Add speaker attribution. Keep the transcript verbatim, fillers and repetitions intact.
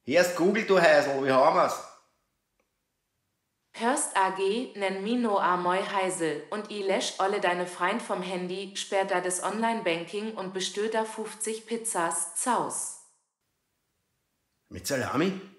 Speaker 1: Hier ist Google, du Häsel, wie haben wir's?
Speaker 2: Hörst A G, nenn mi no a moi Heisel und i läsch olle deine Freund vom Handy, sperrt da das Online-Banking und bestört da fünfzig Pizzas, Zaus.
Speaker 1: Mit Salami?